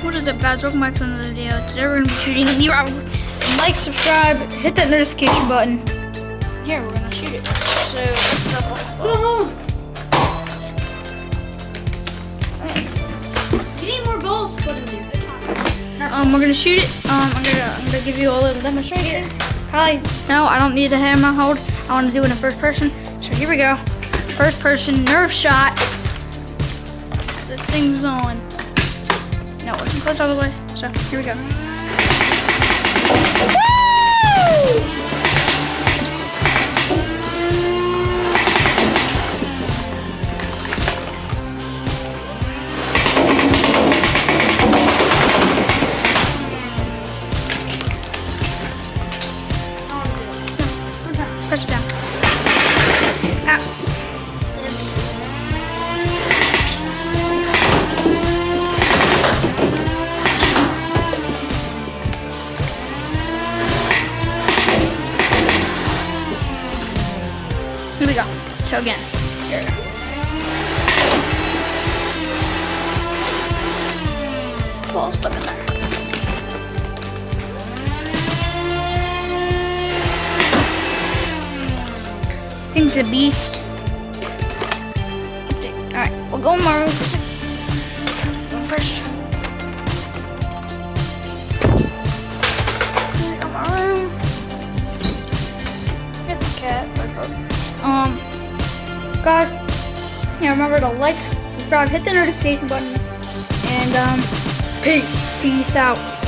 What is up, guys? Welcome back to another video. Today we're going to be shooting the round. Like, subscribe, hit that notification button. Here, we're going to shoot it. So, you need more balls to put in there. We're going to shoot it. I'm gonna give you a little demonstration. Kylie, no, I don't need the hammer hold. I want to do it in first person. So here we go. First person Nerf shot. The thing's on. No, it wasn't close all the way. So here we go. Woo! Press it down. Ow. Here we go. So again, here we go. Ball stuck in there. Thing's a beast. Alright, we'll go in my room for a second. Go first. Go in my room. Get the cat. Guys, yeah, remember to like, subscribe, hit the notification button, and peace out.